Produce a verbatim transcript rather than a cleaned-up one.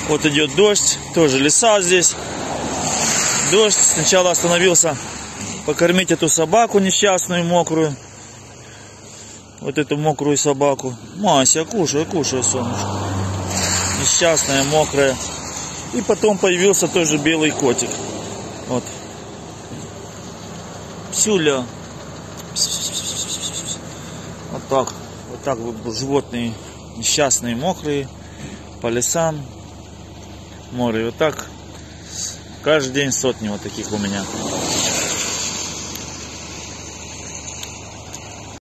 Вот идет дождь, тоже леса здесь. Дождь. Сначала остановился покормить эту собаку несчастную, мокрую. Вот эту мокрую собаку. Мася, кушай, кушай, солнышко. Несчастная, мокрая. И потом появился тоже белый котик. Вот. Псюля. Вот так. Вот так вот животные несчастные, мокрые. По лесам. Море. Вот так. Каждый день сотни вот таких у меня.